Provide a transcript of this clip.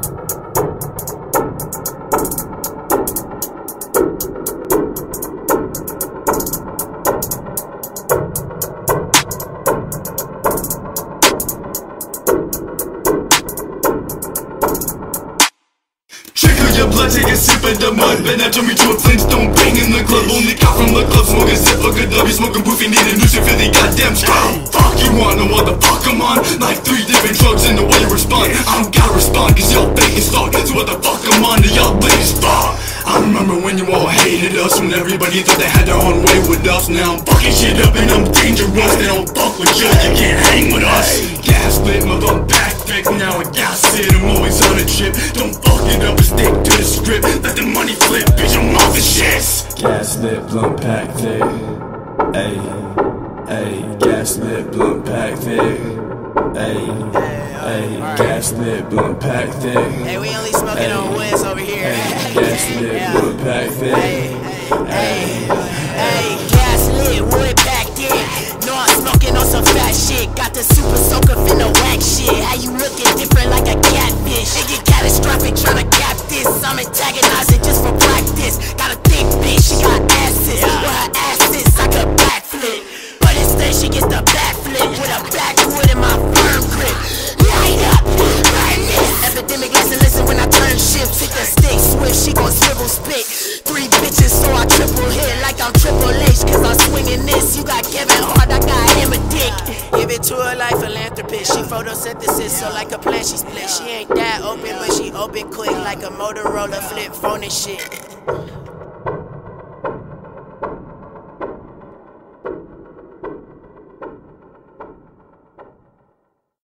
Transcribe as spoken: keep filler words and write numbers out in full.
Your blood, take a sip of the mud. Ben that turn me to a Flintstone, bang in the club. Only cop from the club, smoking sip of good love. You smoking boofy, need a noose, you feel the goddamn strong. Fuck you wanna what the fuck I'm on? Like three different drugs in the way you respond. I don't gotta respond, cause y'all fake as fuck. So what the fuck I'm on to y'all ladies fuck? I remember when you all hated us, when everybody thought they had their own way with us. Now I'm fucking shit up and I'm dangerous. They don't fuck with you, you can't hang with us. Gas lit, my bum back thick, now I gas it, I'm always on a trip. Don't fuck it up and stick to the script. Let the money flip, bitch, I'm off the shits. Gas lit, blunt pack thick. Ayy, ayy, gas lit, blunt pack thick. Ayy, ayy, gas lit, blunt pack thick. Hey, we only smoking on woods over here. Ayy, gas lit, blunt pack thick. Ayy, ayy, gas lit, wood pack thick. No, I'm smoking on some fat shit. Got the super soaker finna whack shit. How you looking different like a catfish? It get catastrophic tryna cap this. I'm antagonizing just for practice. Got a thick bitch, she got asses. With her asses, I could backflip. But instead she gets the backflip with a backwood in my firm grip. Light up, burn this. Epidemic, listen, listen when I turn shifts. Hit the stick swift, she gon' swivel spit. Three bitches, so I triple hit like I'm Triple H, cause I'm swinging this. You got Kevin Hart, I got him a dick. Give it to her like philanthropist. She photosynthesis, so like a plant she split. She ain't that open, but she open quick like a Motorola flip phone and shit.